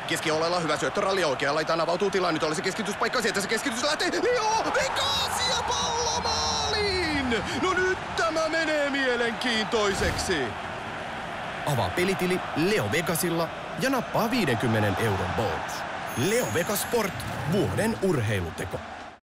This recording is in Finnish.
Keskiolella hyvä syöttö, ralli oikea laitaan avautuu tilaa. Nyt olisi keskityspaikka, sieltä se keskitys lähtee. Leo Vegas ja pallo maaliin! No nyt tämä menee mielenkiintoiseksi. Avaa pelitili Leo Vegasilla ja nappaa 50 € bonus. Leo Vegas Sport, vuoden urheiluteko.